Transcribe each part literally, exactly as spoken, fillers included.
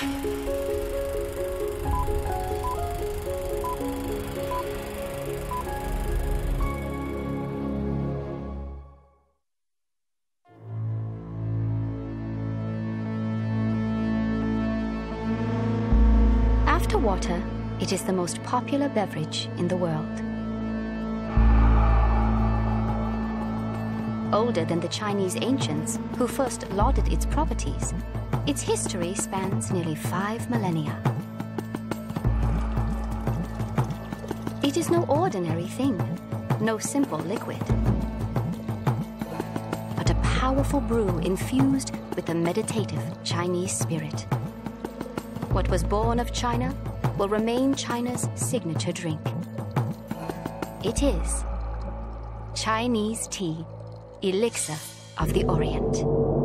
After water, it is the most popular beverage in the world. Older than the Chinese ancients, who first lauded its properties, its history spans nearly five millennia. It is no ordinary thing, no simple liquid, but a powerful brew infused with the meditative Chinese spirit. What was born of China will remain China's signature drink. It is Chinese tea, elixir of the Orient.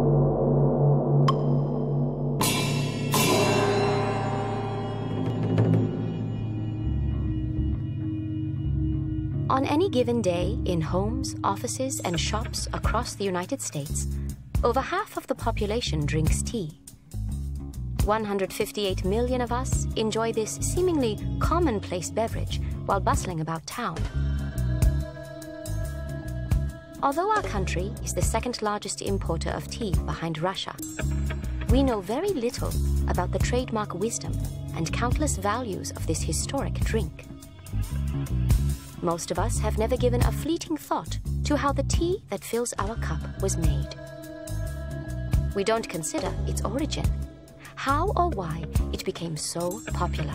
On any given day, in homes, offices, and shops across the United States, over half of the population drinks tea. one hundred fifty-eight million of us enjoy this seemingly commonplace beverage while bustling about town. Although our country is the second largest importer of tea behind Russia, we know very little about the trademark wisdom and countless values of this historic drink. Most of us have never given a fleeting thought to how the tea that fills our cup was made. We don't consider its origin, how or why it became so popular.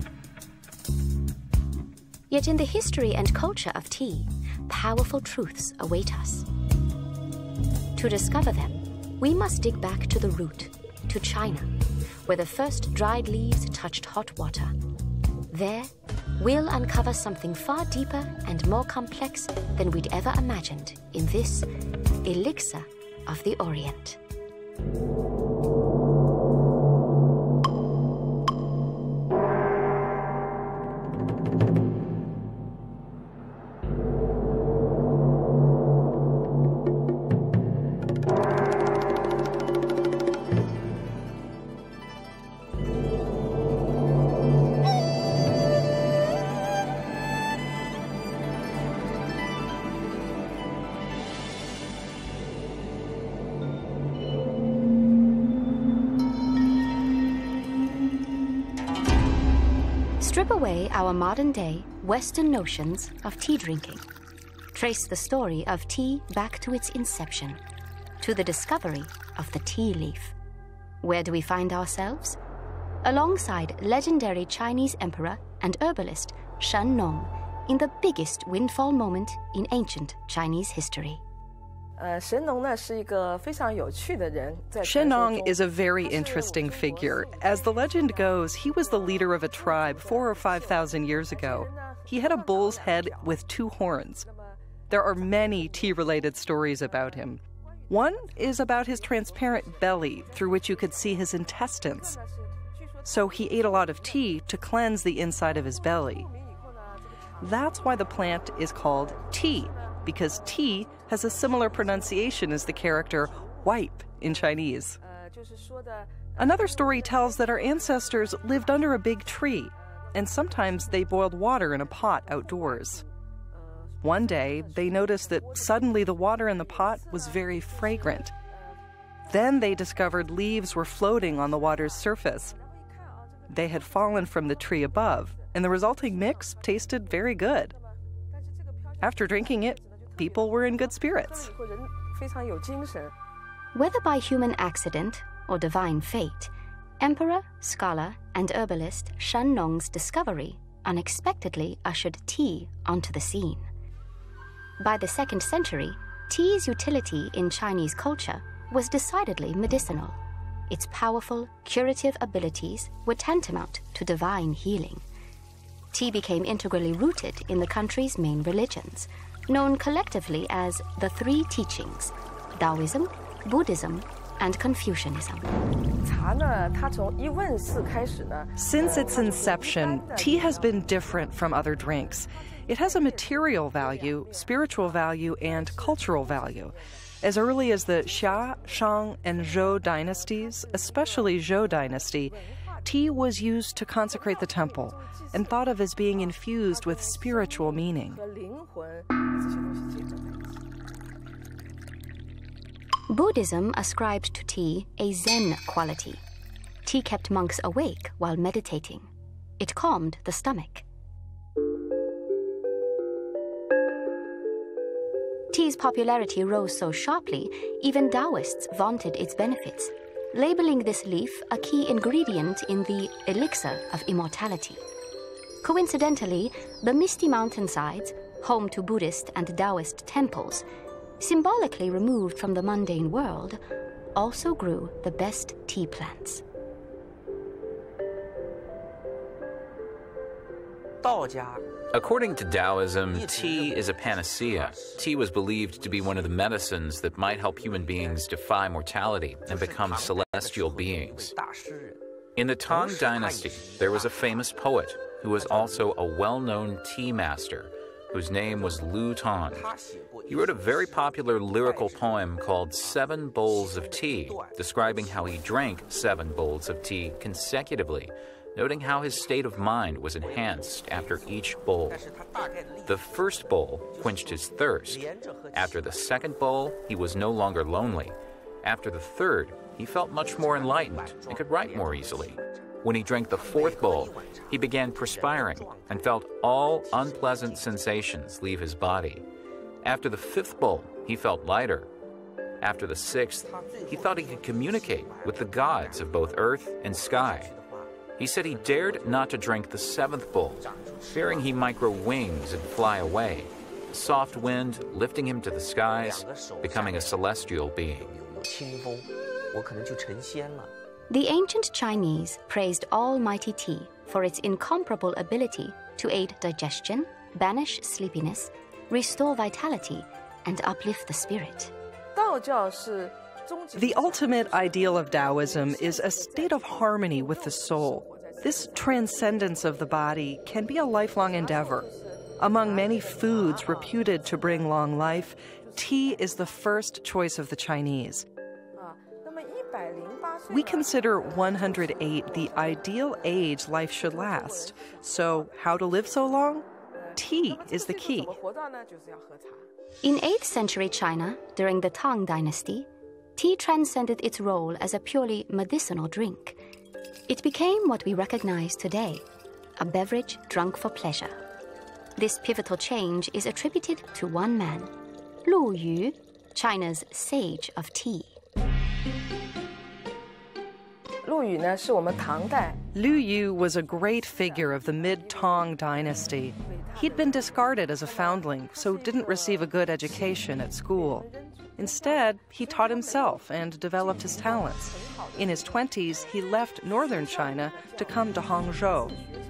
Yet in the history and culture of tea, powerful truths await us. To discover them, we must dig back to the root, to China, where the first dried leaves touched hot water. There, we'll uncover something far deeper and more complex than we'd ever imagined in this elixir of the Orient. Strip away our modern-day Western notions of tea drinking. Trace the story of tea back to its inception, to the discovery of the tea leaf. Where do we find ourselves? Alongside legendary Chinese emperor and herbalist Shen Nong in the biggest windfall moment in ancient Chinese history. Shen Nong is a very interesting figure. As the legend goes, he was the leader of a tribe four or five thousand years ago. He had a bull's head with two horns. There are many tea-related stories about him. One is about his transparent belly, through which you could see his intestines. So he ate a lot of tea to cleanse the inside of his belly. That's why the plant is called tea, because tea has a similar pronunciation as the character wipe in Chinese. Another story tells that our ancestors lived under a big tree, and sometimes they boiled water in a pot outdoors. One day, they noticed that suddenly the water in the pot was very fragrant. Then they discovered leaves were floating on the water's surface. They had fallen from the tree above, and the resulting mix tasted very good. After drinking it, people were in good spirits. Whether by human accident or divine fate, emperor, scholar, and herbalist Shen Nong's discovery unexpectedly ushered tea onto the scene. By the second century, tea's utility in Chinese culture was decidedly medicinal. Its powerful, curative abilities were tantamount to divine healing. Tea became integrally rooted in the country's main religions, known collectively as the Three Teachings: Taoism, Buddhism, and Confucianism. Since its inception, tea has been different from other drinks. It has a material value, spiritual value, and cultural value. As early as the Xia, Shang, and Zhou dynasties, especially Zhou dynasty, tea was used to consecrate the temple and thought of as being infused with spiritual meaning. Buddhism ascribed to tea a Zen quality. Tea kept monks awake while meditating. It calmed the stomach. Tea's popularity rose so sharply, even Taoists vaunted its benefits, labeling this leaf a key ingredient in the elixir of immortality. Coincidentally, the misty mountainsides, home to Buddhist and Taoist temples, symbolically removed from the mundane world, also grew the best tea plants. According to Taoism, tea is a panacea. Tea was believed to be one of the medicines that might help human beings defy mortality and become celestial beings. In the Tang Dynasty, there was a famous poet who was also a well-known tea master, whose name was Lu Tong. He wrote a very popular lyrical poem called Seven Bowls of Tea, describing how he drank seven bowls of tea consecutively, noting how his state of mind was enhanced after each bowl. The first bowl quenched his thirst. After the second bowl, he was no longer lonely. After the third, he felt much more enlightened and could write more easily. When he drank the fourth bowl, he began perspiring and felt all unpleasant sensations leave his body. After the fifth bowl, he felt lighter. After the sixth, he thought he could communicate with the gods of both earth and sky. He said he dared not to drink the seventh bowl, fearing he might grow wings and fly away, the soft wind lifting him to the skies, becoming a celestial being. The ancient Chinese praised almighty tea for its incomparable ability to aid digestion, banish sleepiness, restore vitality, and uplift the spirit. The ultimate ideal of Taoism is a state of harmony with the soul. This transcendence of the body can be a lifelong endeavor. Among many foods reputed to bring long life, tea is the first choice of the Chinese. We consider one hundred eight the ideal age life should last. So, how to live so long? Tea is the key. In eighth century China, during the Tang Dynasty, tea transcended its role as a purely medicinal drink. It became what we recognize today, a beverage drunk for pleasure. This pivotal change is attributed to one man, Lu Yu, China's sage of tea. Lu Yu was a great figure of the mid-Tang dynasty. He'd been discarded as a foundling, so didn't receive a good education at school. Instead, he taught himself and developed his talents. In his twenties, he left northern China to come to Hangzhou.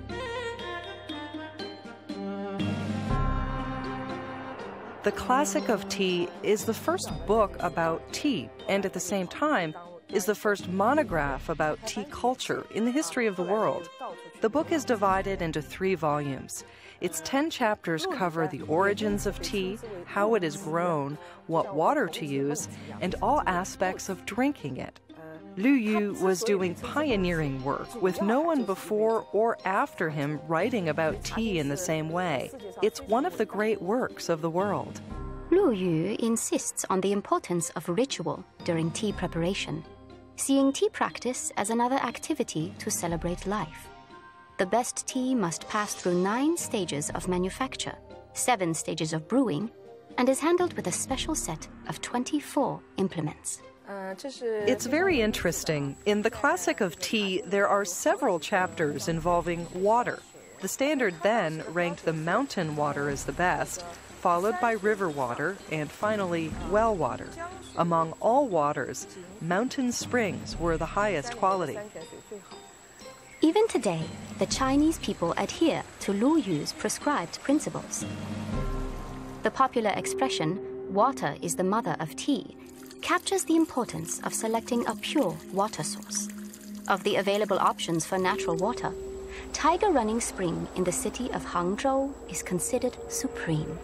The Classic of Tea is the first book about tea, and at the same time, is the first monograph about tea culture in the history of the world. The book is divided into three volumes. Its ten chapters cover the origins of tea, how it is grown, what water to use, and all aspects of drinking it. Lu Yu was doing pioneering work with no one before or after him writing about tea in the same way. It's one of the great works of the world. Lu Yu insists on the importance of ritual during tea preparation, seeing tea practice as another activity to celebrate life. The best tea must pass through nine stages of manufacture, seven stages of brewing, and is handled with a special set of twenty-four implements. It's very interesting. In the Classic of Tea, there are several chapters involving water. The standard then ranked the mountain water as the best, followed by river water, and finally well water. Among all waters, mountain springs were the highest quality. Even today, the Chinese people adhere to Lu Yu's prescribed principles. The popular expression, "water is the mother of tea," captures the importance of selecting a pure water source. Of the available options for natural water, Tiger Running Spring in the city of Hangzhou is considered supreme.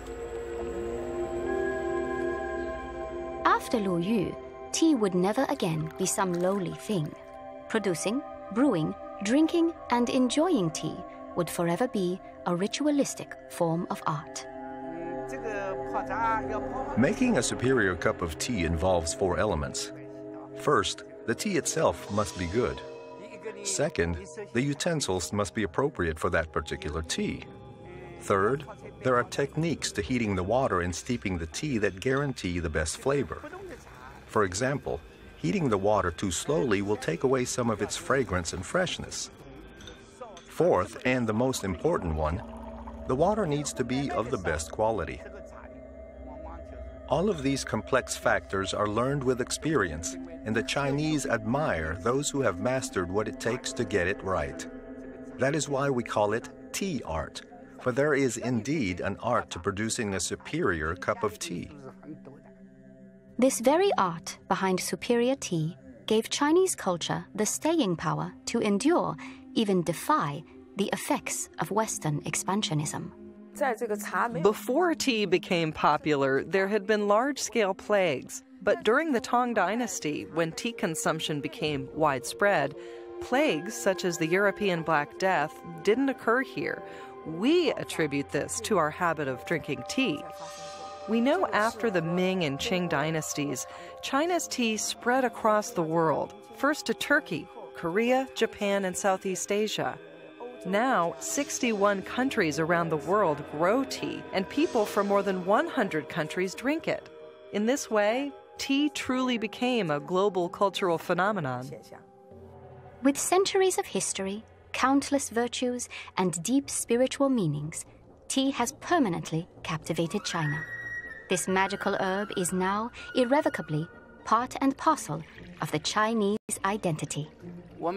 After Lu Yu, tea would never again be some lowly thing. Producing, brewing, drinking and enjoying tea would forever be a ritualistic form of art. Making a superior cup of tea involves four elements. First, the tea itself must be good. Second, the utensils must be appropriate for that particular tea. Third, there are techniques to heating the water and steeping the tea that guarantee the best flavor. For example, heating the water too slowly will take away some of its fragrance and freshness. Fourth, and the most important one, the water needs to be of the best quality. All of these complex factors are learned with experience, and the Chinese admire those who have mastered what it takes to get it right. That is why we call it tea art, for there is indeed an art to producing a superior cup of tea. This very art behind superior tea gave Chinese culture the staying power to endure, even defy, the effects of Western expansionism. Before tea became popular, there had been large-scale plagues. But during the Tang Dynasty, when tea consumption became widespread, plagues such as the European Black Death didn't occur here. We attribute this to our habit of drinking tea. We know after the Ming and Qing dynasties, China's tea spread across the world, first to Turkey, Korea, Japan, and Southeast Asia. Now, sixty-one countries around the world grow tea, and people from more than one hundred countries drink it. In this way, tea truly became a global cultural phenomenon. With centuries of history, countless virtues, and deep spiritual meanings, tea has permanently captivated China. This magical herb is now irrevocably part and parcel of the Chinese identity. A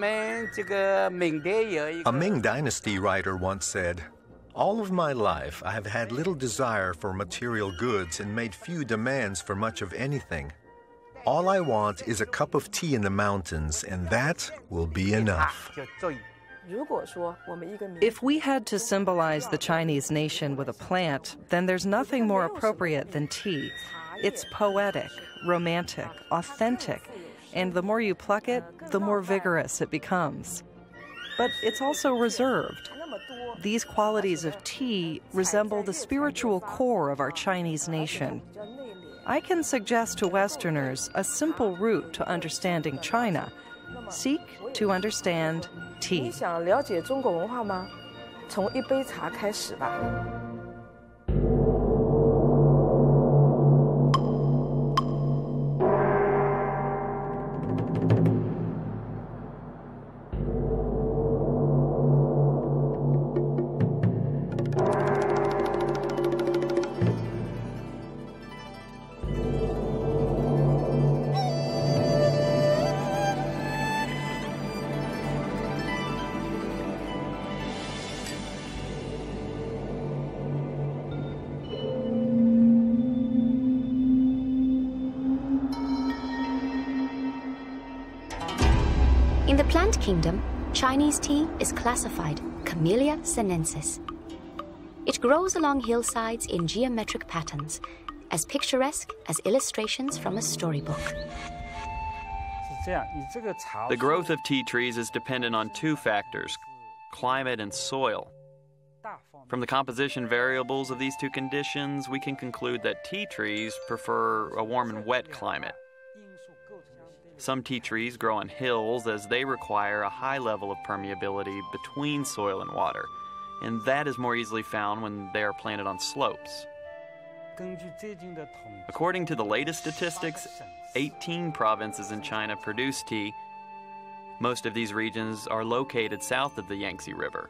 Ming Dynasty writer once said, "All of my life I have had little desire for material goods and made few demands for much of anything. All I want is a cup of tea in the mountains, and that will be enough." If we had to symbolize the Chinese nation with a plant, then there's nothing more appropriate than tea. It's poetic, romantic, authentic, and the more you pluck it, the more vigorous it becomes. But it's also reserved. These qualities of tea resemble the spiritual core of our Chinese nation. I can suggest to Westerners a simple route to understanding China. Seek to understand tea. 你想了解中国文化吗？从一杯茶开始吧。 In the plant kingdom, Chinese tea is classified Camellia sinensis. It grows along hillsides in geometric patterns, as picturesque as illustrations from a storybook. The growth of tea trees is dependent on two factors, climate and soil. From the composition variables of these two conditions, we can conclude that tea trees prefer a warm and wet climate. Some tea trees grow on hills as they require a high level of permeability between soil and water, and that is more easily found when they are planted on slopes. According to the latest statistics, eighteen provinces in China produce tea. Most of these regions are located south of the Yangtze River.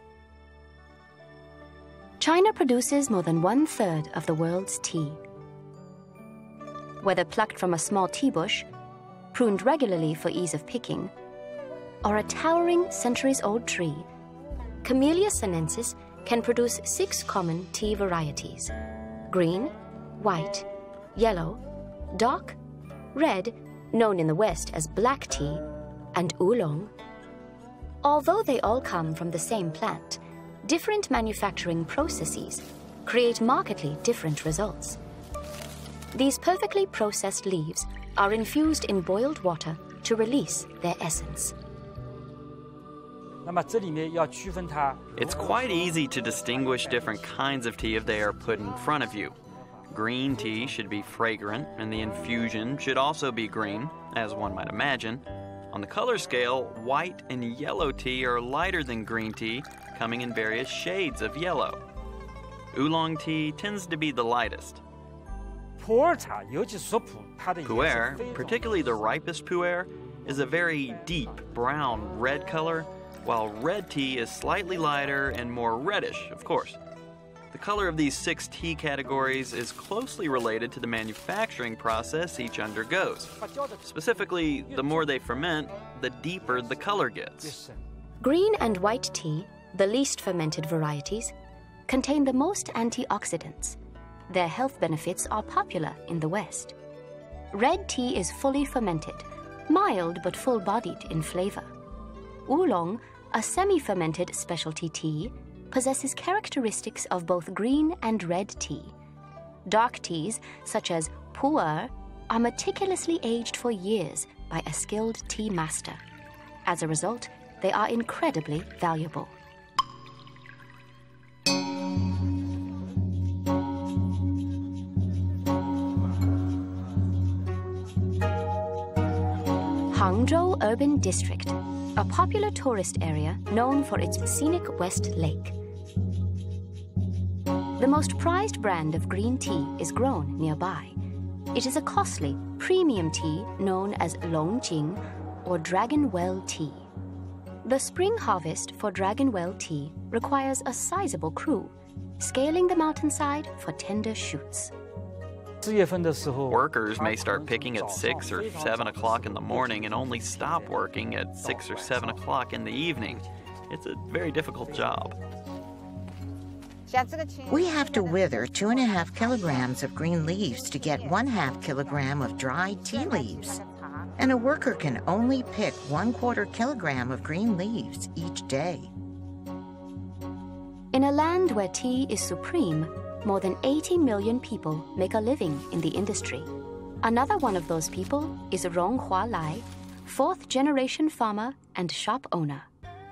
China produces more than one-third of the world's tea. Whether plucked from a small tea bush, pruned regularly for ease of picking, or a towering centuries-old tree, Camellia sinensis can produce six common tea varieties: green, white, yellow, dark, red, known in the West as black tea, and oolong. Although they all come from the same plant, different manufacturing processes create markedly different results. These perfectly processed leaves are infused in boiled water to release their essence. It's quite easy to distinguish different kinds of tea if they are put in front of you. Green tea should be fragrant, and the infusion should also be green, as one might imagine. On the color scale, white and yellow tea are lighter than green tea, coming in various shades of yellow. Oolong tea tends to be the lightest. Pu'er, particularly the ripest pu'er, is a very deep brown red color, while red tea is slightly lighter and more reddish, of course. The color of these six tea categories is closely related to the manufacturing process each undergoes. Specifically, the more they ferment, the deeper the color gets. Green and white tea, the least fermented varieties, contain the most antioxidants. Their health benefits are popular in the West. Red tea is fully fermented, mild but full-bodied in flavor. Oolong, a semi-fermented specialty tea, possesses characteristics of both green and red tea. Dark teas, such as pu'er, are meticulously aged for years by a skilled tea master. As a result, they are incredibly valuable. Hangzhou Urban District, a popular tourist area known for its scenic West Lake. The most prized brand of green tea is grown nearby. It is a costly, premium tea known as Longjing or Dragon Well tea. The spring harvest for Dragon Well tea requires a sizable crew, scaling the mountainside for tender shoots. Workers may start picking at six or seven o'clock in the morning and only stop working at six or seven o'clock in the evening. It's a very difficult job. We have to wither two and a half kilograms of green leaves to get one half kilogram of dried tea leaves. And a worker can only pick one quarter kilogram of green leaves each day. In a land where tea is supreme, more than eighty million people make a living in the industry. Another one of those people is Rong Hua Lai, fourth generation farmer and shop owner.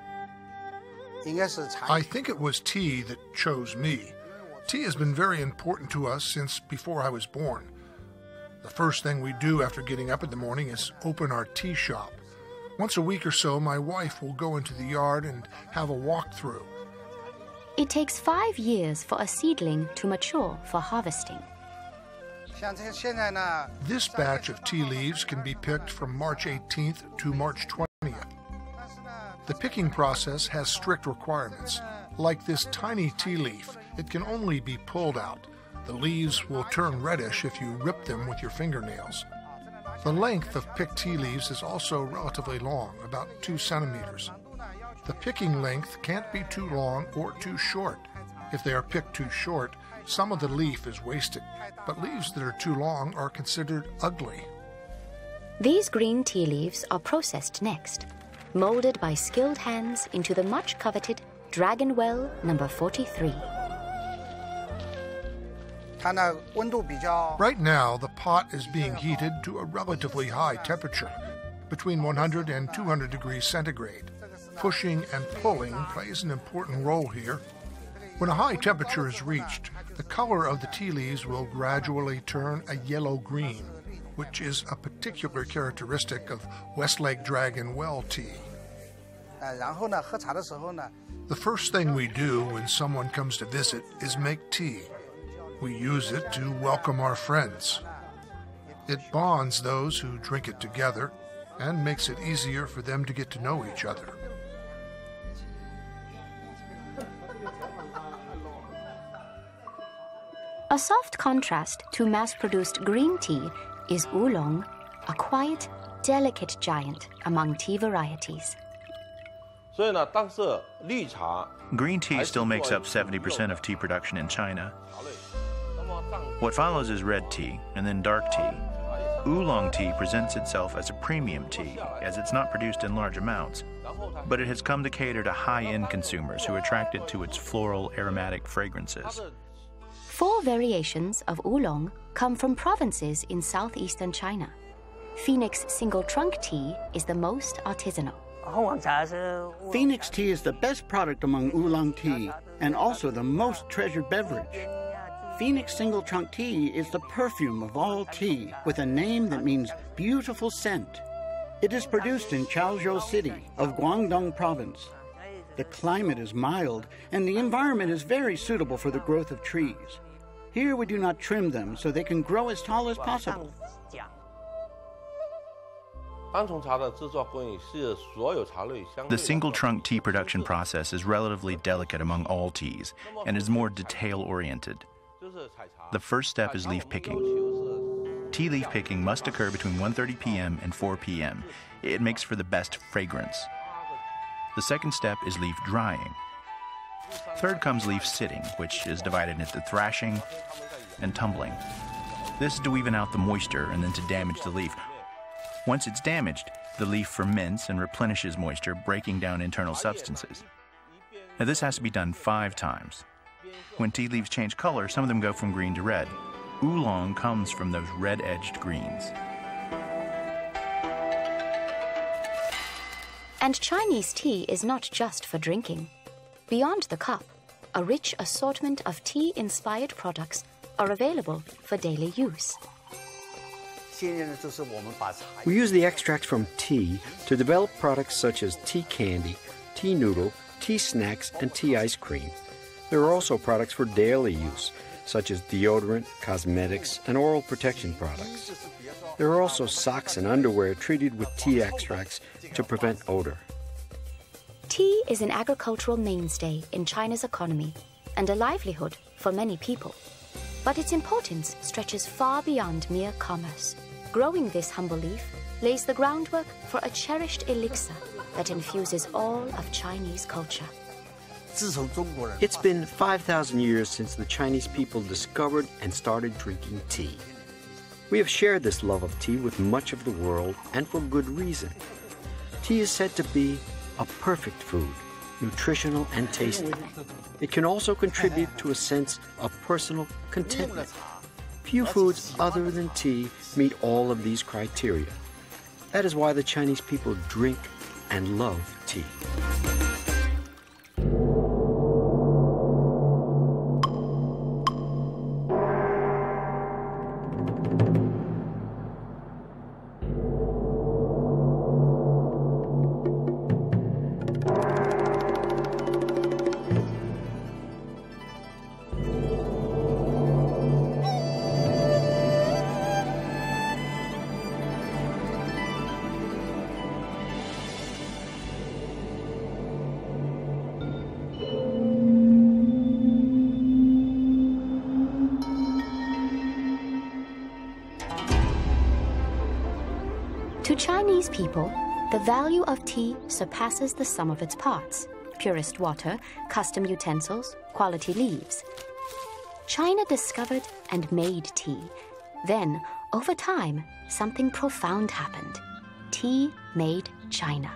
I think it was tea that chose me. Tea has been very important to us since before I was born. The first thing we do after getting up in the morning is open our tea shop. Once a week or so, my wife will go into the yard and have a walkthrough. It takes five years for a seedling to mature for harvesting. This batch of tea leaves can be picked from March eighteenth to March twentieth. The picking process has strict requirements. Like this tiny tea leaf, it can only be pulled out. The leaves will turn reddish if you rip them with your fingernails. The length of picked tea leaves is also relatively long, about two centimeters. The picking length can't be too long or too short. If they are picked too short, some of the leaf is wasted, but leaves that are too long are considered ugly. These green tea leaves are processed next, molded by skilled hands into the much-coveted Dragon Well number forty-three. Right now, the pot is being heated to a relatively high temperature, between one hundred and two hundred degrees centigrade. Pushing and pulling plays an important role here. When a high temperature is reached, the color of the tea leaves will gradually turn a yellow-green, which is a particular characteristic of Westlake Dragon Well tea. The first thing we do when someone comes to visit is make tea. We use it to welcome our friends. It bonds those who drink it together and makes it easier for them to get to know each other. A soft contrast to mass-produced green tea is oolong, a quiet, delicate giant among tea varieties. Green tea still makes up seventy percent of tea production in China. What follows is red tea, and then dark tea. Oolong tea presents itself as a premium tea, as it's not produced in large amounts, but it has come to cater to high-end consumers who are attracted to its floral, aromatic fragrances. Four variations of oolong come from provinces in southeastern China. Phoenix single trunk tea is the most artisanal. Phoenix tea is the best product among oolong tea and also the most treasured beverage. Phoenix single trunk tea is the perfume of all tea with a name that means beautiful scent. It is produced in Chaozhou City of Guangdong Province. The climate is mild and the environment is very suitable for the growth of trees. Here we do not trim them so they can grow as tall as possible. The single trunk tea production process is relatively delicate among all teas and is more detail-oriented. The first step is leaf picking. Tea leaf picking must occur between one thirty p m and four p m It makes for the best fragrance. The second step is leaf drying. Third comes leaf sitting, which is divided into thrashing and tumbling. This is to even out the moisture and then to damage the leaf. Once it's damaged, the leaf ferments and replenishes moisture, breaking down internal substances. Now this has to be done five times. When tea leaves change color, some of them go from green to red. Oolong comes from those red-edged greens. And Chinese tea is not just for drinking. Beyond the cup, a rich assortment of tea-inspired products are available for daily use. We use the extracts from tea to develop products such as tea candy, tea noodle, tea snacks, and tea ice cream. There are also products for daily use, such as deodorant, cosmetics, and oral protection products. There are also socks and underwear treated with tea extracts to prevent odor. Tea is an agricultural mainstay in China's economy and a livelihood for many people. But its importance stretches far beyond mere commerce. Growing this humble leaf lays the groundwork for a cherished elixir that infuses all of Chinese culture. It's been five thousand years since the Chinese people discovered and started drinking tea. We have shared this love of tea with much of the world, and for good reason. Tea is said to be a perfect food, nutritional and tasty. It can also contribute to a sense of personal contentment. Few foods other than tea meet all of these criteria. That is why the Chinese people drink and love tea. To Chinese people, the value of tea surpasses the sum of its parts: purest water, custom utensils, quality leaves. China discovered and made tea. Then, over time, something profound happened. Tea made China.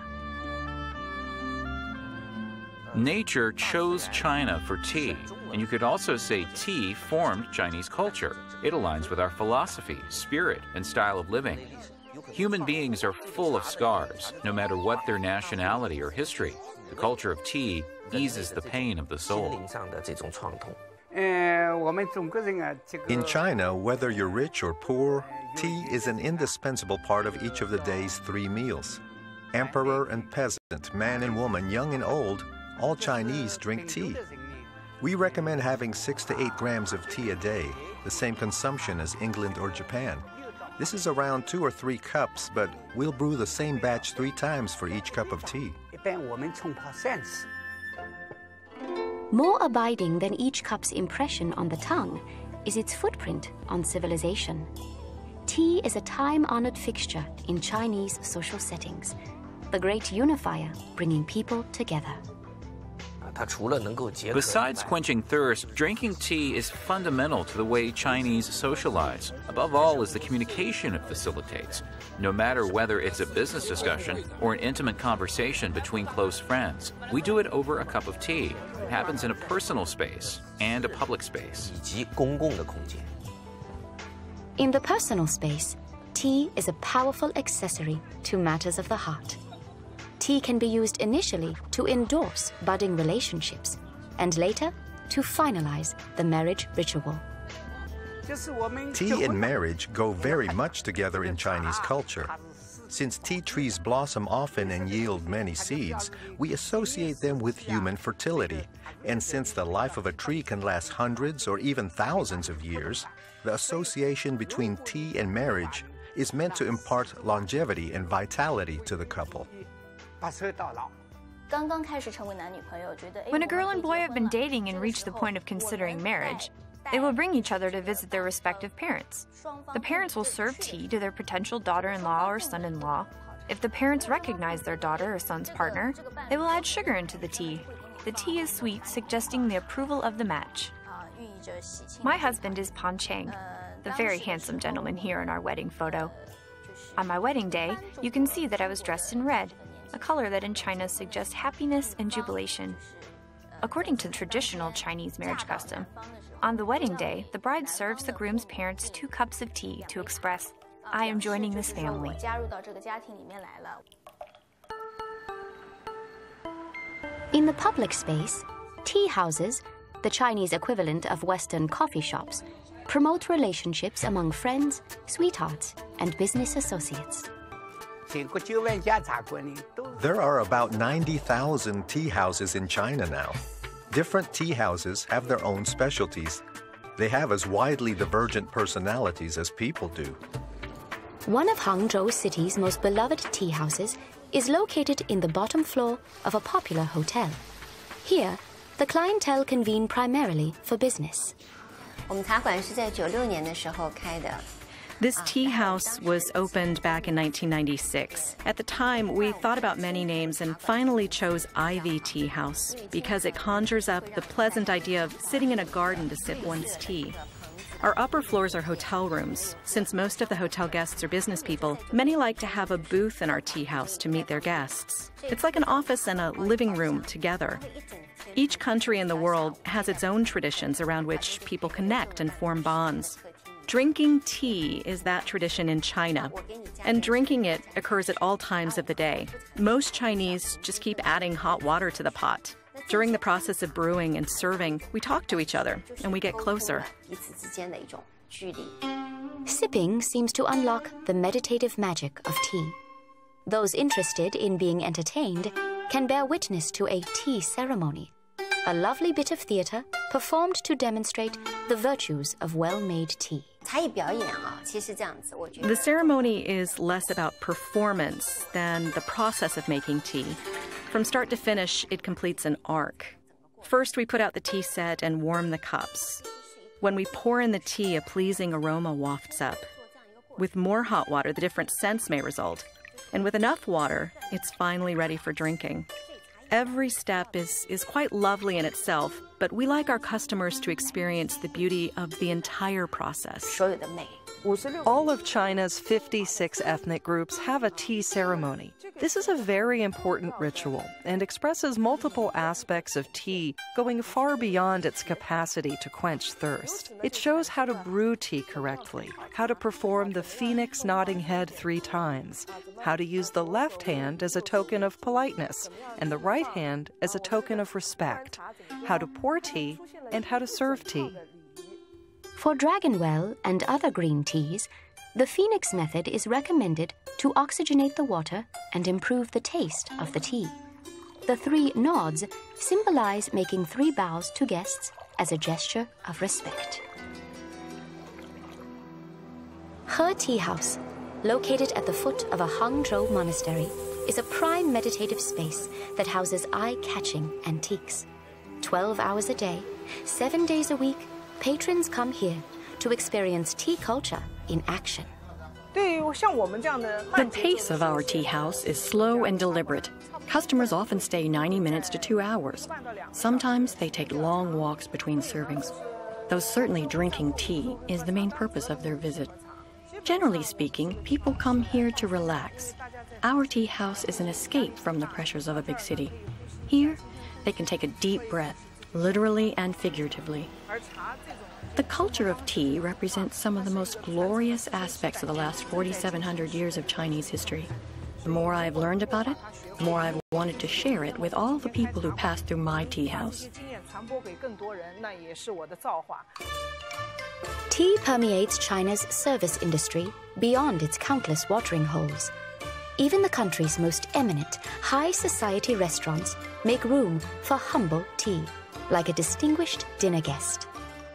Nature chose China for tea, and you could also say tea formed Chinese culture. It aligns with our philosophy, spirit, and style of living. Human beings are full of scars, no matter what their nationality or history. The culture of tea eases the pain of the soul. In China, whether you're rich or poor, tea is an indispensable part of each of the day's three meals. Emperor and peasant, man and woman, young and old, all Chinese drink tea. We recommend having six to eight grams of tea a day, the same consumption as England or Japan. This is around two or three cups, but we'll brew the same batch three times for each cup of tea. More abiding than each cup's impression on the tongue is its footprint on civilization. Tea is a time-honored fixture in Chinese social settings, the great unifier bringing people together. Besides quenching thirst, drinking tea is fundamental to the way Chinese socialize. Above all is the communication it facilitates. No matter whether it's a business discussion or an intimate conversation between close friends, we do it over a cup of tea. It happens in a personal space and a public space. In the personal space, tea is a powerful accessory to matters of the heart. Tea can be used initially to endorse budding relationships and later to finalize the marriage ritual. Tea and marriage go very much together in Chinese culture. Since tea trees blossom often and yield many seeds, we associate them with human fertility. And since the life of a tree can last hundreds or even thousands of years, the association between tea and marriage is meant to impart longevity and vitality to the couple. When a girl and boy have been dating and reach the point of considering marriage, they will bring each other to visit their respective parents. The parents will serve tea to their potential daughter-in-law or son-in-law. If the parents recognize their daughter or son's partner, they will add sugar into the tea. The tea is sweet, suggesting the approval of the match. My husband is Pan Cheng, the very handsome gentleman here in our wedding photo. On my wedding day, you can see that I was dressed in red, a color that in China suggests happiness and jubilation. According to the traditional Chinese marriage custom, on the wedding day, the bride serves the groom's parents two cups of tea to express, "I am joining this family." In the public space, tea houses, the Chinese equivalent of Western coffee shops, promote relationships among friends, sweethearts, and business associates. There are about ninety thousand tea houses in China now. Different tea houses have their own specialties. They have as widely divergent personalities as people do. One of Hangzhou City's most beloved tea houses is located in the bottom floor of a popular hotel. Here, the clientele convene primarily for business. This tea house was opened back in nineteen ninety-six. At the time, we thought about many names and finally chose Ivy Tea House because it conjures up the pleasant idea of sitting in a garden to sip one's tea. Our upper floors are hotel rooms. Since most of the hotel guests are business people, many like to have a booth in our tea house to meet their guests. It's like an office and a living room together. Each country in the world has its own traditions around which people connect and form bonds. Drinking tea is that tradition in China, and drinking it occurs at all times of the day. Most Chinese just keep adding hot water to the pot. During the process of brewing and serving, we talk to each other and we get closer. Sipping seems to unlock the meditative magic of tea. Those interested in being entertained can bear witness to a tea ceremony, a lovely bit of theater performed to demonstrate the virtues of well-made tea. The ceremony is less about performance than the process of making tea. From start to finish, it completes an arc. First, we put out the tea set and warm the cups. When we pour in the tea, a pleasing aroma wafts up. With more hot water, the different scents may result. And with enough water, it's finally ready for drinking. Every step is, is quite lovely in itself, but we like our customers to experience the beauty of the entire process. All of China's fifty-six ethnic groups have a tea ceremony. This is a very important ritual and expresses multiple aspects of tea, going far beyond its capacity to quench thirst. It shows how to brew tea correctly, how to perform the phoenix nodding head three times, how to use the left hand as a token of politeness and the right hand as a token of respect, how to pour tea, and how to serve tea. For Dragonwell and other green teas, the Phoenix method is recommended to oxygenate the water and improve the taste of the tea. The three nods symbolize making three bows to guests as a gesture of respect. He Tea House, located at the foot of a Hangzhou monastery, is a prime meditative space that houses eye-catching antiques. Twelve hours a day, seven days a week, patrons come here to experience tea culture in action. The pace of our tea house is slow and deliberate. Customers often stay ninety minutes to two hours. Sometimes they take long walks between servings, though certainly drinking tea is the main purpose of their visit. Generally speaking, people come here to relax. Our tea house is an escape from the pressures of a big city. Here, they can take a deep breath, literally and figuratively. The culture of tea represents some of the most glorious aspects of the last forty-seven hundred years of Chinese history. The more I've learned about it, the more I've wanted to share it with all the people who pass through my tea house. Tea permeates China's service industry beyond its countless watering holes. Even the country's most eminent, high society restaurants make room for humble tea, like a distinguished dinner guest.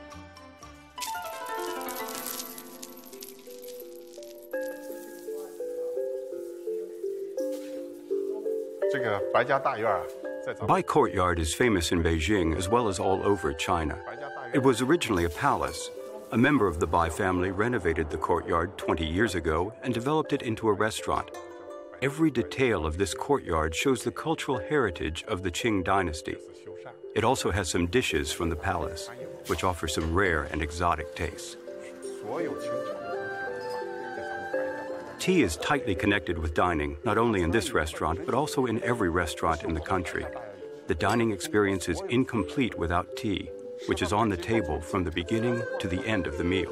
Bai Courtyard is famous in Beijing as well as all over China. It was originally a palace. A member of the Bai family renovated the courtyard twenty years ago and developed it into a restaurant. Every detail of this courtyard shows the cultural heritage of the Qing dynasty. It also has some dishes from the palace, which offer some rare and exotic tastes. Tea is tightly connected with dining, not only in this restaurant, but also in every restaurant in the country. The dining experience is incomplete without tea, which is on the table from the beginning to the end of the meal.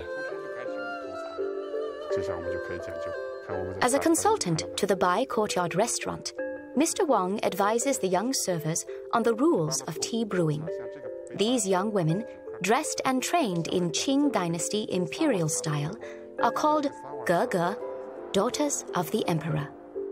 As a consultant to the Bai Courtyard restaurant, Mister Wang advises the young servers on the rules of tea brewing. These young women, dressed and trained in Qing dynasty imperial style, are called Ge Ge, daughters of the emperor.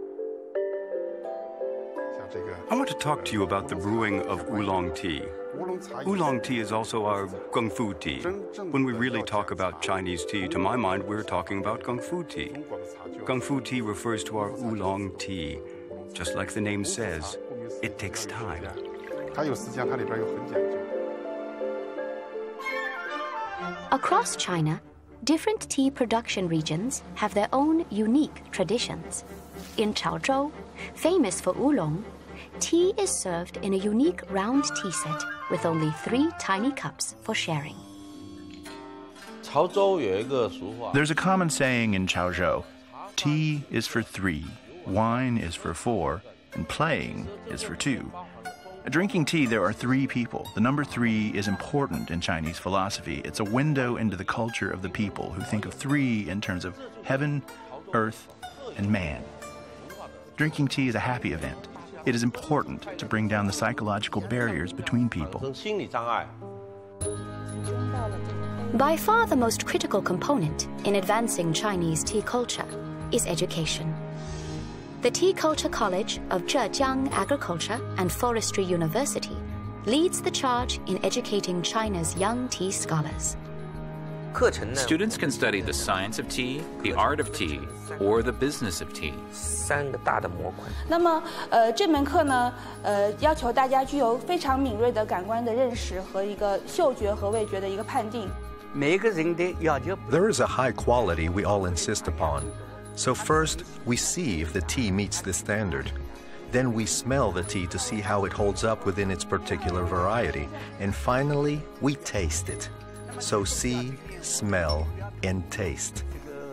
I want to talk to you about the brewing of oolong tea. Oolong tea is also our Kung Fu tea. When we really talk about Chinese tea, to my mind, we're talking about Kung Fu tea. Kung Fu tea refers to our oolong tea. Just like the name says, it takes time. Across China, different tea production regions have their own unique traditions. In Chaozhou, famous for oolong, tea is served in a unique round tea set with only three tiny cups for sharing. There's a common saying in Chaozhou: tea is for three, wine is for four, and playing is for two. Drinking tea, there are three people. The number three is important in Chinese philosophy. It's a window into the culture of the people who think of three in terms of heaven, earth, and man. Drinking tea is a happy event. It is important to bring down the psychological barriers between people. By far the most critical component in advancing Chinese tea culture is education. The Tea Culture College of Zhejiang Agriculture and Forestry University leads the charge in educating China's young tea scholars. Students can study the science of tea, the art of tea, or the business of tea. 那么，呃，这门课呢，呃，要求大家具有非常敏锐的感官的认识和一个嗅觉和味觉的一个判定。 There is a high quality we all insist upon. So first, we see if the tea meets the standard. Then we smell the tea to see how it holds up within its particular variety. And finally, we taste it. So see, smell, and taste.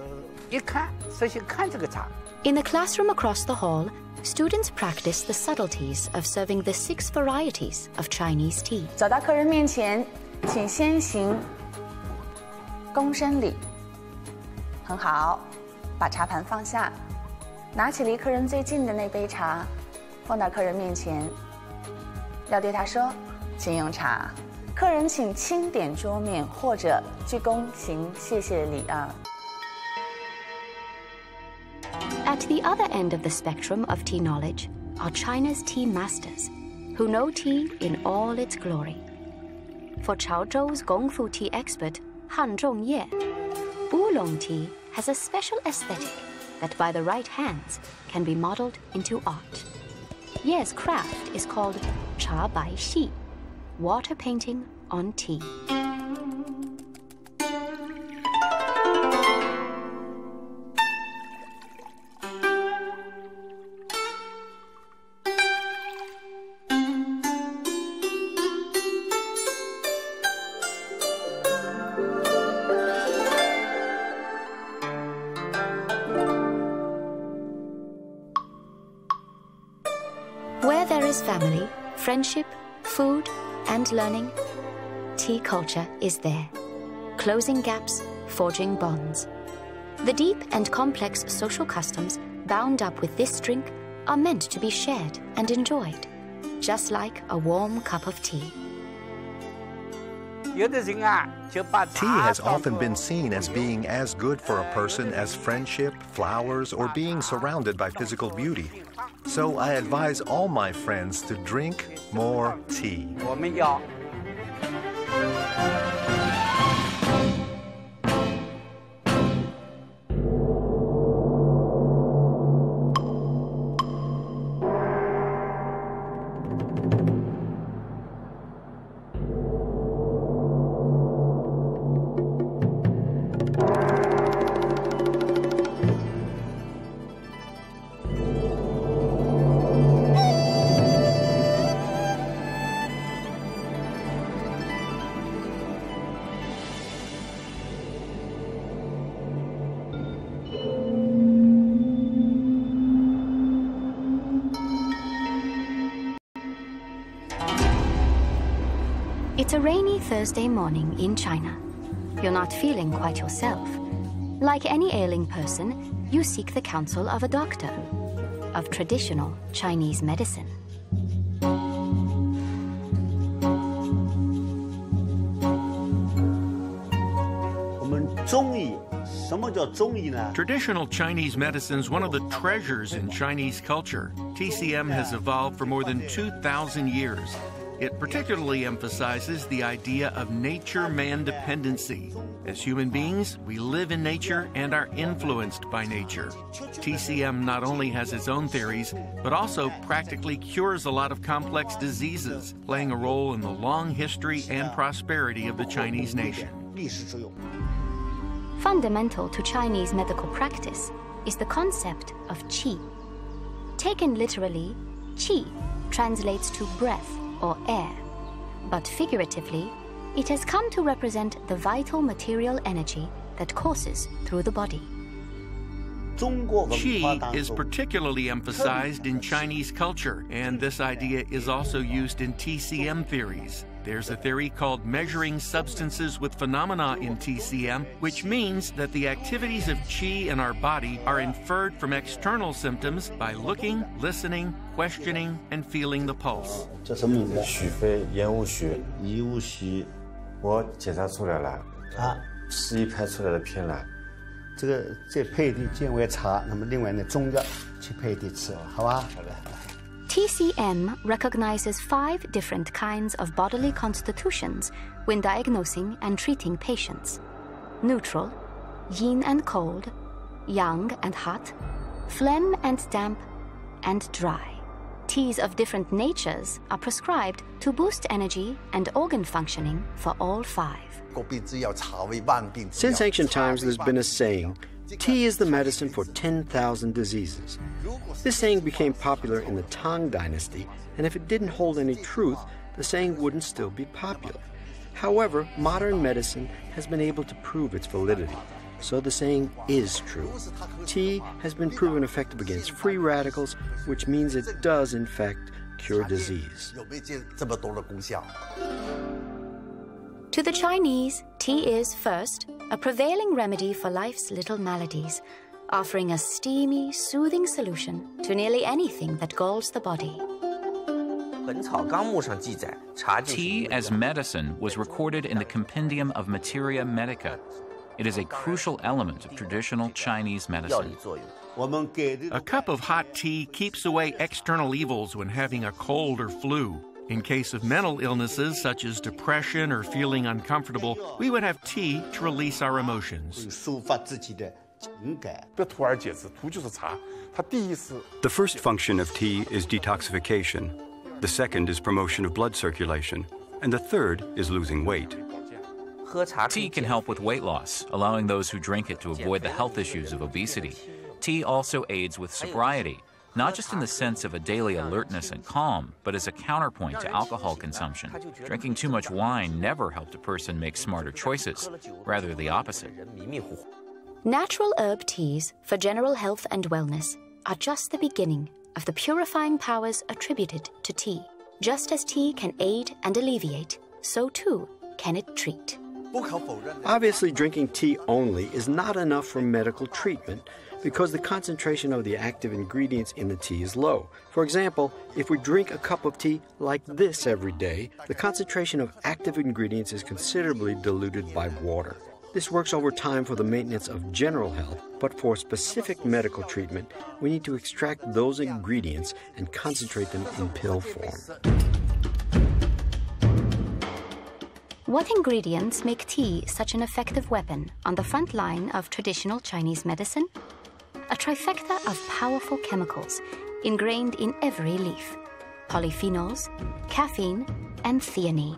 In the classroom across the hall, students practice the subtleties of serving the six varieties of Chinese tea. 走到客人面前，请先行躬身礼。很好。 把茶盘放下，拿起离客人最近的那杯茶，放到客人面前。要对他说：“请用茶。”客人请轻点桌面或者鞠躬行谢谢礼啊。 At the other end of the spectrum of tea knowledge are China's tea masters, who know tea in all its glory. For Chaozhou's Gongfu tea expert Han Zhongye, oolong tea has a special aesthetic that by the right hands can be modeled into art. Ye's craft is called Cha Bai Xi, water painting on tea. Where there is family, friendship, food, and learning, tea culture is there, closing gaps, forging bonds. The deep and complex social customs bound up with this drink are meant to be shared and enjoyed, just like a warm cup of tea. Tea has often been seen as being as good for a person as friendship, flowers, or being surrounded by physical beauty. So I advise all my friends to drink more tea. It's a rainy Thursday morning in China. You're not feeling quite yourself. Like any ailing person, you seek the counsel of a doctor, of traditional Chinese medicine. Traditional Chinese medicine is one of the treasures in Chinese culture. T C M has evolved for more than two thousand years. It particularly emphasizes the idea of nature-man dependency. As human beings, we live in nature and are influenced by nature. T C M not only has its own theories, but also practically cures a lot of complex diseases, playing a role in the long history and prosperity of the Chinese nation. Fundamental to Chinese medical practice is the concept of qi. Taken literally, qi translates to breath or air, but figuratively, it has come to represent the vital material energy that courses through the body. Qi is particularly emphasized in Chinese culture, and this idea is also used in T C M theories. There's a theory called measuring substances with phenomena in T C M, which means that the activities of qi in our body are inferred from external symptoms by looking, listening, questioning, and feeling the pulse. 这什么名字？许飞烟雾学，医务系，我检查出来了，啊，是一排出来的偏蓝。这个再配地健胃茶，那么另外呢中药去配地吃，好吧？好的。 T C M recognizes five different kinds of bodily constitutions when diagnosing and treating patients: neutral, yin and cold, yang and hot, phlegm and damp, and dry. Teas of different natures are prescribed to boost energy and organ functioning for all five. Since ancient times, there's been a saying, tea is the medicine for ten thousand diseases. This saying became popular in the Tang Dynasty, and if it didn't hold any truth, the saying wouldn't still be popular. However, modern medicine has been able to prove its validity, so the saying is true. Tea has been proven effective against free radicals, which means it does, in fact, cure disease. To the Chinese, tea is, first, a prevailing remedy for life's little maladies, offering a steamy, soothing solution to nearly anything that galls the body. Tea as medicine was recorded in the Compendium of Materia Medica. It is a crucial element of traditional Chinese medicine. A cup of hot tea keeps away external evils when having a cold or flu. In case of mental illnesses such as depression or feeling uncomfortable, we would have tea to release our emotions. The first function of tea is detoxification. The second is promotion of blood circulation. And the third is losing weight. Tea can help with weight loss, allowing those who drink it to avoid the health issues of obesity. Tea also aids with sobriety, not just in the sense of a daily alertness and calm, but as a counterpoint to alcohol consumption. Drinking too much wine never helped a person make smarter choices, rather the opposite. Natural herb teas for general health and wellness are just the beginning of the purifying powers attributed to tea. Just as tea can aid and alleviate, so too can it treat. Obviously, drinking tea only is not enough for medical treatment because the concentration of the active ingredients in the tea is low. For example, if we drink a cup of tea like this every day, the concentration of active ingredients is considerably diluted by water. This works over time for the maintenance of general health, but for specific medical treatment, we need to extract those ingredients and concentrate them in pill form. What ingredients make tea such an effective weapon on the front line of traditional Chinese medicine? A trifecta of powerful chemicals ingrained in every leaf: polyphenols, caffeine, and theanine.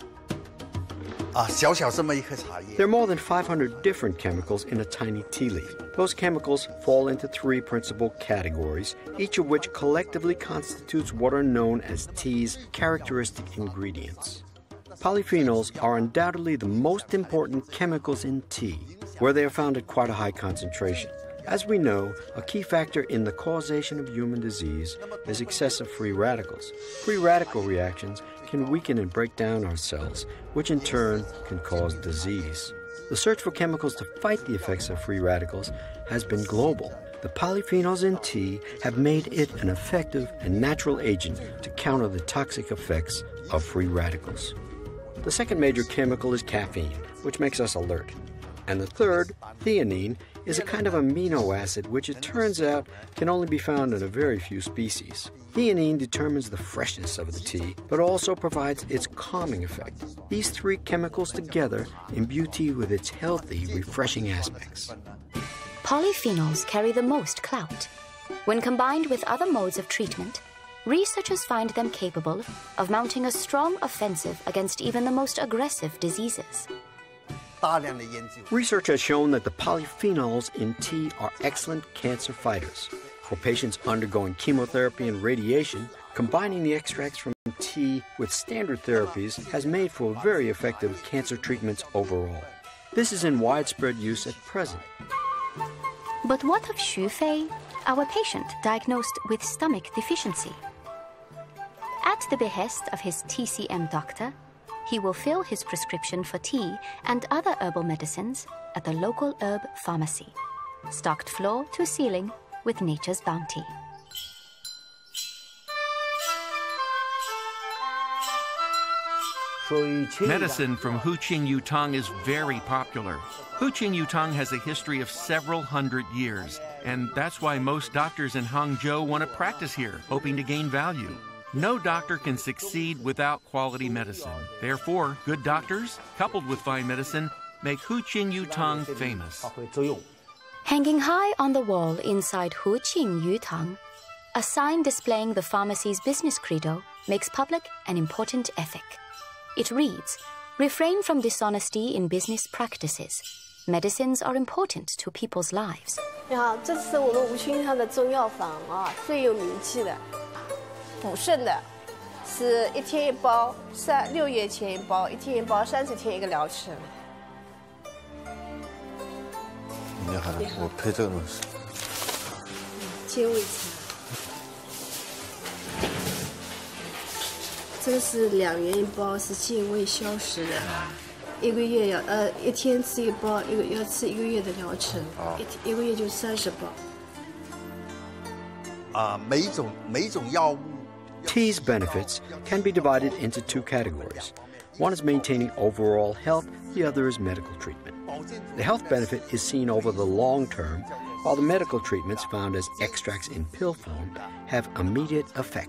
There are more than five hundred different chemicals in a tiny tea leaf. Those chemicals fall into three principal categories, each of which collectively constitutes what are known as tea's characteristic ingredients. Polyphenols are undoubtedly the most important chemicals in tea, where they are found at quite a high concentration. As we know, a key factor in the causation of human disease is excessive free radicals. Free radical reactions can weaken and break down our cells, which in turn can cause disease. The search for chemicals to fight the effects of free radicals has been global. The polyphenols in tea have made it an effective and natural agent to counter the toxic effects of free radicals. The second major chemical is caffeine, which makes us alert. And the third, theanine, is a kind of amino acid which it turns out can only be found in a very few species. Theanine determines the freshness of the tea, but also provides its calming effect. These three chemicals together imbue tea with its healthy, refreshing aspects. Polyphenols carry the most clout. When combined with other modes of treatment, researchers find them capable of mounting a strong offensive against even the most aggressive diseases. Research has shown that the polyphenols in tea are excellent cancer fighters. For patients undergoing chemotherapy and radiation, combining the extracts from tea with standard therapies has made for very effective cancer treatments overall. This is in widespread use at present. But what of Xu Fei, our patient diagnosed with stomach deficiency? At the behest of his T C M doctor, he will fill his prescription for tea and other herbal medicines at the local herb pharmacy, stocked floor to ceiling with nature's bounty. Medicine from Huqing Yutang is very popular. Huqing Yutang has a history of several hundred years, and that's why most doctors in Hangzhou want to practice here, hoping to gain value. No doctor can succeed without quality medicine. Therefore, good doctors, coupled with fine medicine, make Huqing Yutang famous. Hanging high on the wall inside Huqing Yutang, a sign displaying the pharmacy's business credo makes public an important ethic. It reads, "Refrain from dishonesty in business practices. Medicines are important to people's lives." 你好，这是我们吴清它的中药房啊，最有名气的。补肾的，是一天一包，三六月前一包，一天一包，三十天一个疗程。 你好，我配这个东西。 健胃茶，这个是两元一包，是健胃消食的，一个月要呃一天吃一包，一个要吃一个月的疗程，一一个月就三十包。 啊，每种每种药物。 Tea's benefits can be divided into two categories. One is maintaining overall health, the other is medical treatment. The health benefit is seen over the long term, while the medical treatments found as extracts in pill form have immediate effect.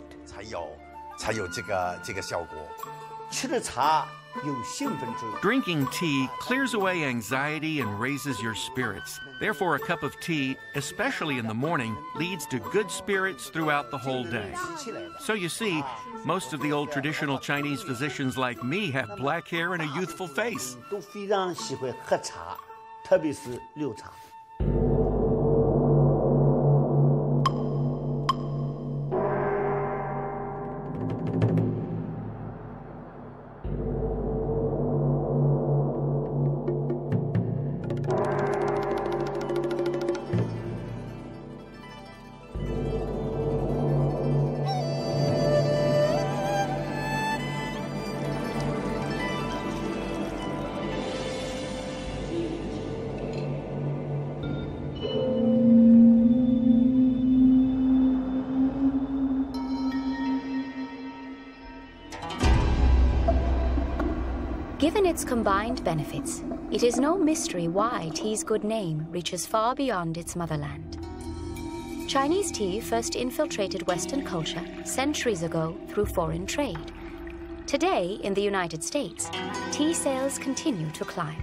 Drinking tea clears away anxiety and raises your spirits. Therefore, a cup of tea, especially in the morning, leads to good spirits throughout the whole day. So you see, most of the old traditional Chinese physicians like me have black hair and a youthful face. Given its combined benefits, it is no mystery why tea's good name reaches far beyond its motherland. Chinese tea first infiltrated Western culture centuries ago through foreign trade. Today, in the United States, tea sales continue to climb.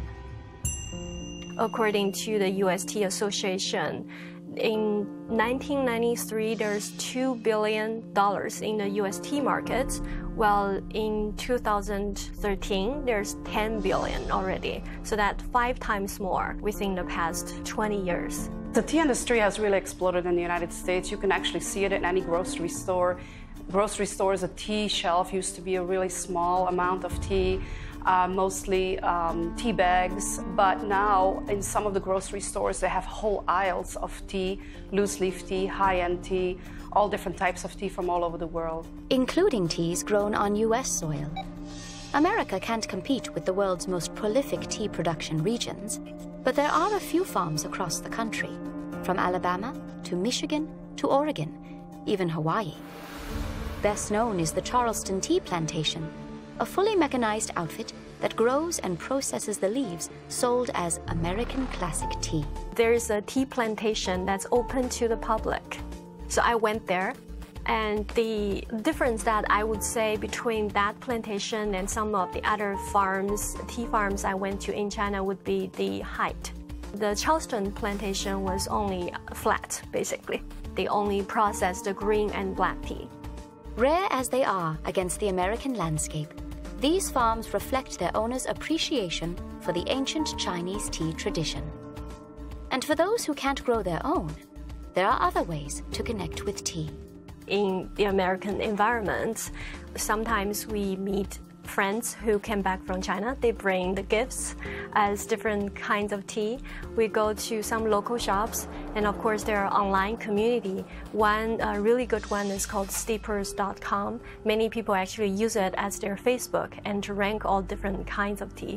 According to the U S Tea Association, in nineteen ninety-three, there's two billion dollars in the U S tea market, while in two thousand thirteen, there's ten billion dollars already. So that's five times more within the past twenty years. The tea industry has really exploded in the United States. You can actually see it in any grocery store. Grocery stores, a tea shelf used to be a really small amount of tea. Uh, mostly um, tea bags, but now in some of the grocery stores they have whole aisles of tea, loose leaf tea, high-end tea, all different types of tea from all over the world. Including teas grown on U S soil. America can't compete with the world's most prolific tea production regions, but there are a few farms across the country, from Alabama to Michigan to Oregon, even Hawaii. Best known is the Charleston Tea Plantation, a fully mechanized outfit that grows and processes the leaves sold as American classic tea. There's a tea plantation that's open to the public. So I went there, and the difference that I would say between that plantation and some of the other farms, tea farms I went to in China would be the height. The Charleston plantation was only flat, basically. They only processed the green and black tea. Rare as they are against the American landscape, these farms reflect their owners' appreciation for the ancient Chinese tea tradition. And for those who can't grow their own, there are other ways to connect with tea. In the American environment, sometimes we meet friends who came back from China. They bring the gifts as different kinds of tea. We go to some local shops, and of course there are online community. One uh, really good one is called steepers dot com. Many people actually use it as their Facebook and to rank all different kinds of tea.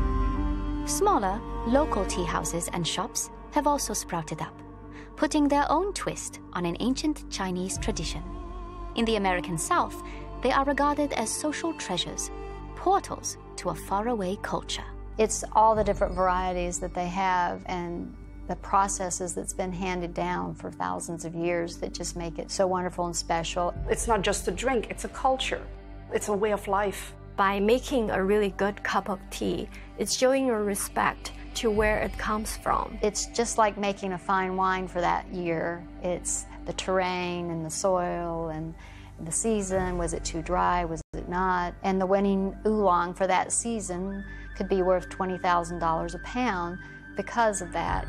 Smaller, local tea houses and shops have also sprouted up, putting their own twist on an ancient Chinese tradition. In the American South, they are regarded as social treasures, portals to a faraway culture. It's all the different varieties that they have and the processes that's been handed down for thousands of years that just make it so wonderful and special. It's not just a drink, it's a culture. It's a way of life. By making a really good cup of tea, it's showing your respect to where it comes from. It's just like making a fine wine for that year. It's the terrain and the soil and the season. Was it too dry? Was it not? And the winning oolong for that season could be worth twenty thousand dollars a pound because of that.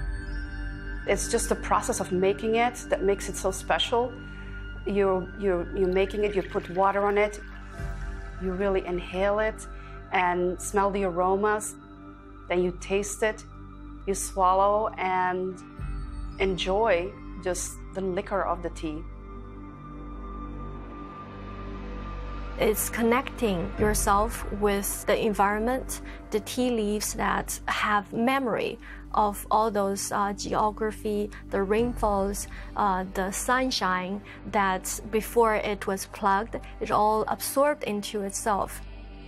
It's just the process of making it that makes it so special. You're, you're, you're making it, you put water on it, you really inhale it and smell the aromas. Then you taste it, you swallow and enjoy just the liquor of the tea. It's connecting yourself with the environment, the tea leaves that have memory of all those uh, geography, the rainfalls, uh, the sunshine that before it was plugged, it all absorbed into itself.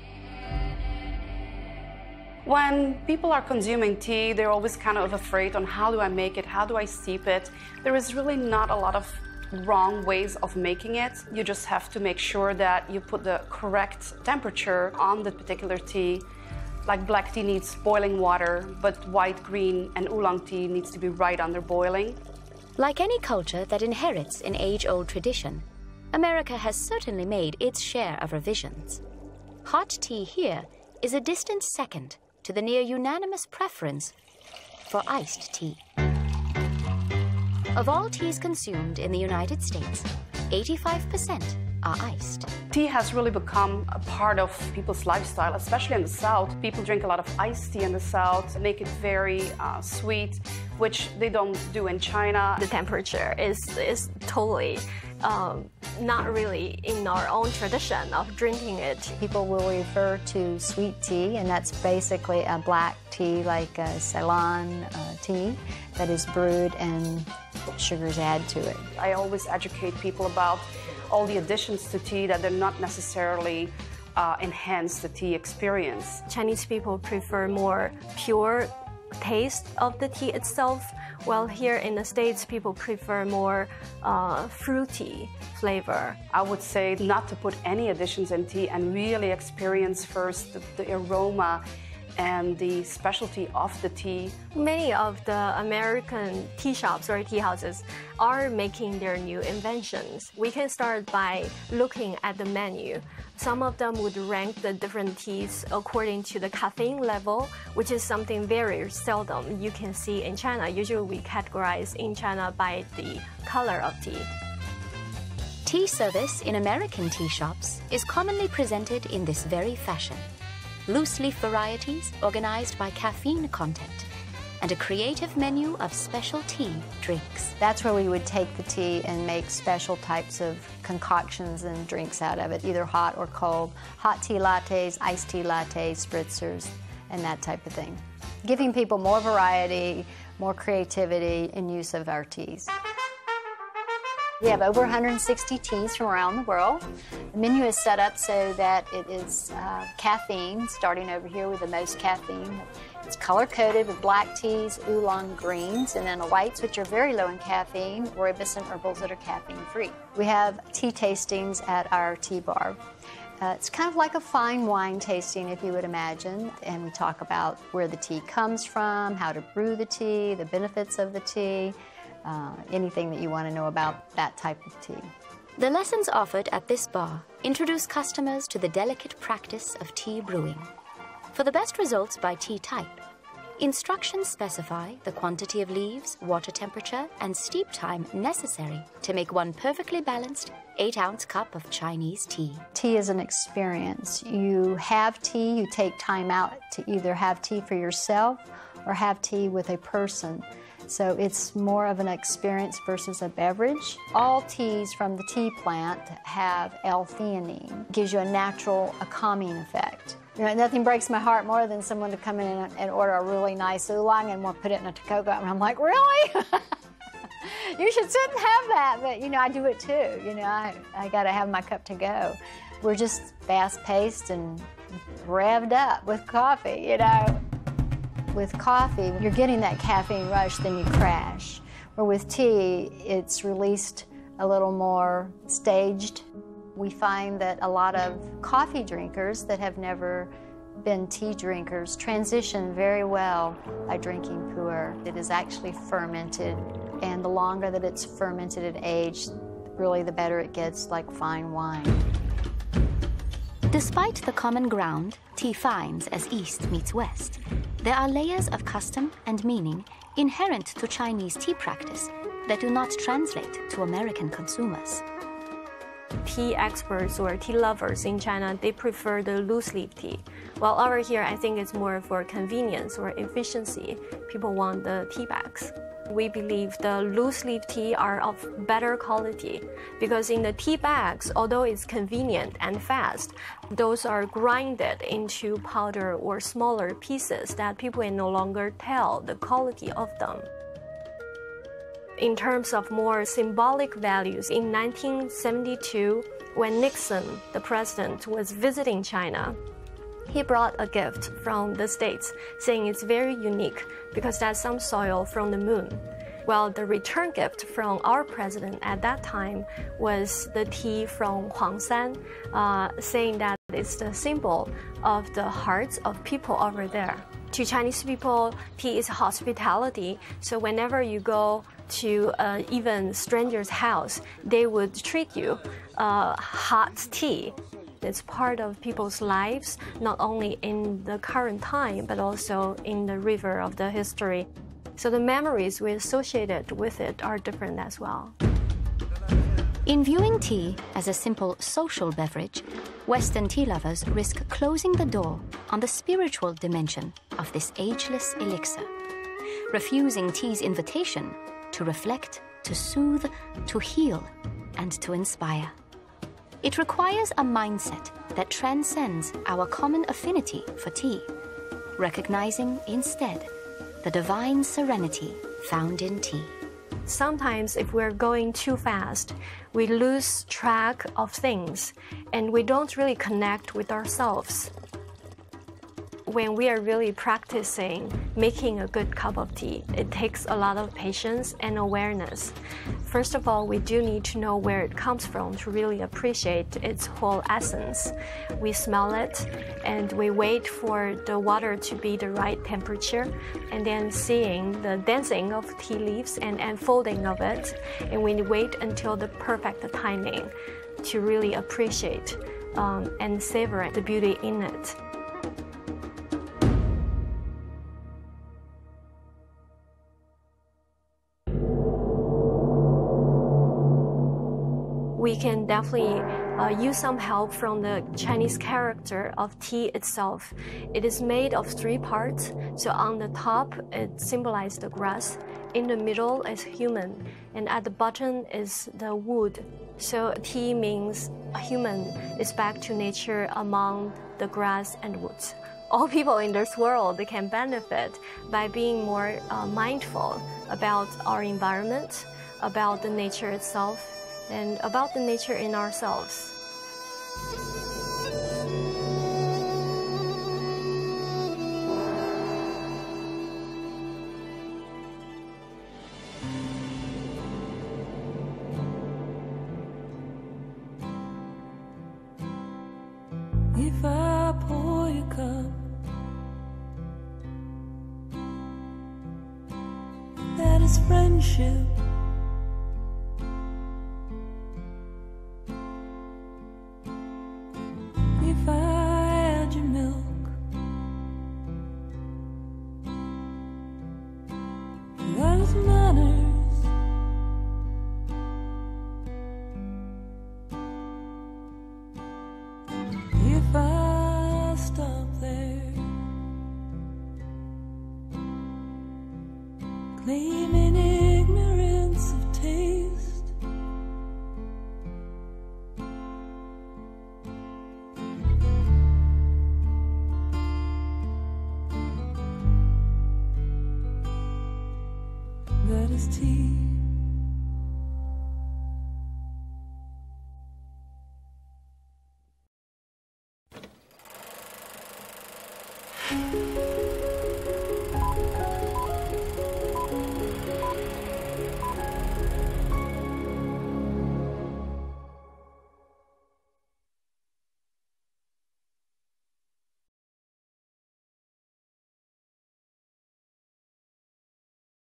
When people are consuming tea, they're always kind of afraid on how do I make it, how do I steep it. There is really not a lot of wrong ways of making it. You just have to make sure that you put the correct temperature on the particular tea. Like black tea needs boiling water, but white, green, and oolong tea needs to be right under boiling. Like any culture that inherits an age-old tradition, America has certainly made its share of revisions. Hot tea here is a distant second to the near unanimous preference for iced tea. Of all teas consumed in the United States, eighty-five percent are iced. Tea has really become a part of people's lifestyle, especially in the South. People drink a lot of iced tea in the South, make it very uh, sweet, which they don't do in China. The temperature is, is totally um, not really in our own tradition of drinking it. People will refer to sweet tea, and that's basically a black tea like a Ceylon uh, tea that is brewed and sugars add to it. I always educate people about all the additions to tea, that they're not necessarily uh, enhance the tea experience. Chinese people prefer more pure taste of the tea itself, while here in the States, people prefer more uh, fruity flavor. I would say not to put any additions in tea and really experience first the, the aroma and the specialty of the tea. Many of the American tea shops or tea houses are making their new inventions. We can start by looking at the menu. Some of them would rank the different teas according to the caffeine level, which is something very seldom you can see in China. Usually we categorize in China by the color of tea. Tea service in American tea shops is commonly presented in this very fashion. Loose leaf varieties organized by caffeine content, and a creative menu of special tea drinks. That's where we would take the tea and make special types of concoctions and drinks out of it, either hot or cold. Hot tea lattes, iced tea lattes, spritzers, and that type of thing. Giving people more variety, more creativity in use of our teas. We have over one hundred sixty teas from around the world. The menu is set up so that it is uh, caffeine, starting over here with the most caffeine. It's color-coded with black teas, oolong greens, and then the whites, which are very low in caffeine, rooibos and herbals that are caffeine-free. We have tea tastings at our tea bar. Uh, it's kind of like a fine wine tasting, if you would imagine, and we talk about where the tea comes from, how to brew the tea, the benefits of the tea, Uh, anything that you want to know about that type of tea. The lessons offered at this bar introduce customers to the delicate practice of tea brewing. For the best results by tea type, instructions specify the quantity of leaves, water temperature, and steep time necessary to make one perfectly balanced eight-ounce cup of Chinese tea. Tea is an experience. You have tea, you take time out to either have tea for yourself or have tea with a person. So it's more of an experience versus a beverage. All teas from the tea plant have L-theanine. It gives you a natural, a calming effect. You know, nothing breaks my heart more than someone to come in and, and order a really nice oolong and want to put it in a Takoko, and I'm like, really? You should sit and have that, but you know, I do it too. You know, I, I gotta have my cup to go. We're just fast-paced and revved up with coffee, you know. With coffee, you're getting that caffeine rush, then you crash. Or with tea, it's released a little more staged. We find that a lot of coffee drinkers that have never been tea drinkers transition very well by drinking pu'er. It is actually fermented, and the longer that it's fermented and aged, really the better it gets, like fine wine. Despite the common ground tea finds as East meets West, there are layers of custom and meaning inherent to Chinese tea practice that do not translate to American consumers. Tea experts or tea lovers in China, they prefer the loose leaf tea. While over here, I think it's more for convenience or efficiency. People want the tea bags. We believe the loose leaf tea are of better quality because in the tea bags, although it's convenient and fast, those are grinded into powder or smaller pieces that people can no longer tell the quality of them. In terms of more symbolic values, in nineteen seventy-two, when Nixon, the president, was visiting China, he brought a gift from the States, saying it's very unique because that's some soil from the moon. Well, the return gift from our president at that time was the tea from Huangshan, uh, saying that it's the symbol of the hearts of people over there. To Chinese people, tea is hospitality, so whenever you go to uh, even stranger's house, they would treat you uh, hot tea. It's part of people's lives, not only in the current time, but also in the river of the history. So the memories we associated with it are different as well. In viewing tea as a simple social beverage, Western tea lovers risk closing the door on the spiritual dimension of this ageless elixir, refusing tea's invitation to reflect, to soothe, to heal, and to inspire. It requires a mindset that transcends our common affinity for tea, recognizing instead the divine serenity found in tea. sometimes if we're going too fast, we lose track of things and we don't really connect with ourselves. When we are really practicing making a good cup of tea, it takes a lot of patience and awareness. First of all, we do need to know where it comes from to really appreciate its whole essence. We smell it and we wait for the water to be the right temperature, and then seeing the dancing of tea leaves and unfolding of it, and we wait until the perfect timing to really appreciate um, and savor the beauty in it. We can definitely uh, use some help from the Chinese character of tea itself. It is made of three parts. So on the top, it symbolizes the grass. In the middle is human, and at the bottom is the wood. So tea means human is back to nature among the grass and woods. All people in this world can benefit by being more uh, mindful about our environment, about the nature itself, and about the nature in ourselves. If I pour your cup, that is friendship. If I add your milk, that is manners. If I stop there, claiming ignorance of taste, that is tea. Thank you.